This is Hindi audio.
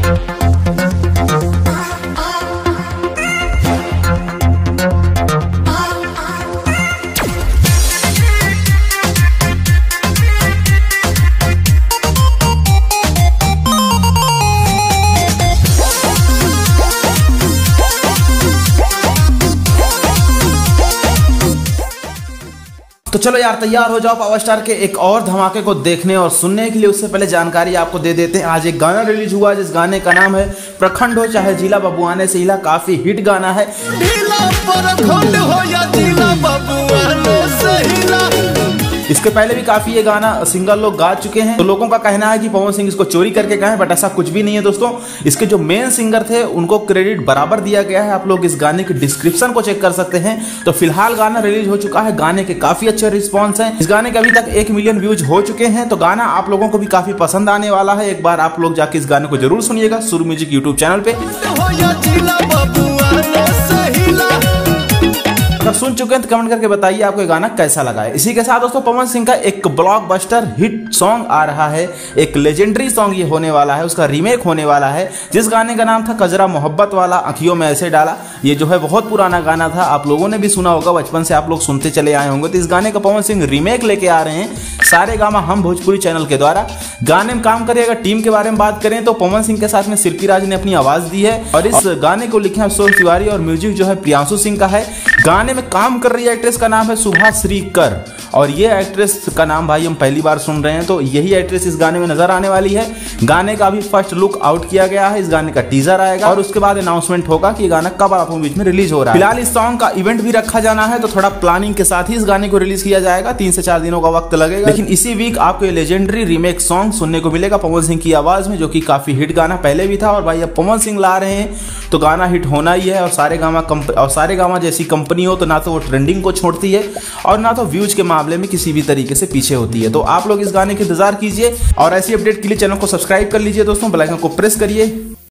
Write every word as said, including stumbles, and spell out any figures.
तो चलो यार तैयार हो जाओ पावर स्टार के एक और धमाके को देखने और सुनने के लिए। उससे पहले जानकारी आपको दे देते हैं, आज एक गाना रिलीज हुआ जिस गाने का नाम है प्रखंड हो चाहे जिला बबुआने से हिला। काफी हिट गाना है। प्रखंड हो या जिला बबुआने से हिला। इसके पहले भी काफी ये गाना सिंगर लोग गा चुके हैं। तो लोगों का कहना है कि पवन सिंह इसको चोरी करके गाए, बट ऐसा कुछ भी नहीं है दोस्तों। इसके जो मेन सिंगर थे उनको क्रेडिट बराबर दिया गया है। आप लोग इस गाने की डिस्क्रिप्शन को चेक कर सकते हैं। तो फिलहाल गाना रिलीज हो चुका है, गाने के काफी अच्छे रिस्पॉन्स हैं। इस गाने के अभी तक एक मिलियन व्यूज हो चुके हैं। तो गाना आप लोगों को भी काफी पसंद आने वाला है। एक बार आप लोग जाके इस गाने को जरूर सुनिएगा सुर म्यूजिक यूट्यूब चैनल पे। अगर सुन चुके हैं तो कमेंट करके बताइए आपको ये गाना कैसा लगा है। इसी के साथ दोस्तों पवन सिंह का एक ब्लॉकबस्टर हिट सॉन्ग आ रहा है, एक लेजेंडरी सॉन्ग ये होने वाला है, उसका रीमेक होने वाला है, जिस गाने का नाम था कजरा मोहब्बत वाला आंखियों में ऐसे डाला। ये जो है बहुत पुराना गाना था, आप लोगों ने भी सुना होगा, बचपन से आप लोग सुनते चले आए होंगे। तो इस गाने का पवन सिंह रीमेक लेके आ रहे हैं सारे गामा हम भोजपुरी चैनल के द्वारा। गाने में काम करिए। अगर टीम के बारे में बात करें तो पवन सिंह के साथ में शिल्पी राज ने अपनी आवाज दी है और इस गाने को लिखे हैं अफसोस तिवारी और म्यूजिक जो है प्रियांशु सिंह का है। गाने में काम कर रही है एक्ट्रेस का नाम है शुभाश्री कर और ये एक्ट्रेस का नाम भाई हम पहली बार सुन रहे हैं। तो यही एक्ट्रेस इस गाने में नजर आने वाली है। गाने का अभी फर्स्ट लुक आउट किया गया है, इस गाने का टीजर आएगा और उसके बाद अनाउंसमेंट होगा कि गाना कब आप बीच में रिलीज हो रहा है। फिलहाल इस सॉन्ग का इवेंट भी रखा जाना है, तो थोड़ा प्लानिंग के साथ ही इस गाने को रिलीज किया जाएगा। तीन से चार दिनों का वक्त लगेगा, लेकिन इसी वीक आपको ये लेजेंडरी रीमेक सॉन्ग सुनने को मिलेगा पवन सिंह की आवाज में, जो कि काफी हिट गाना पहले भी था। और भाई अब पवन सिंह ला रहे हैं तो गाना हिट होना ही है। और सारे गामा और सारे गामा जैसी कंपनी हो तो ना तो वो ट्रेंडिंग को छोड़ती है और ना तो व्यूज के मामले में किसी भी तरीके से पीछे होती है। तो आप लोग इस गाने के इंतजार कीजिए और ऐसी अपडेट के लिए चैनल को सब्सक्राइब कर लीजिए दोस्तों, बेल आइकन को प्रेस करिए।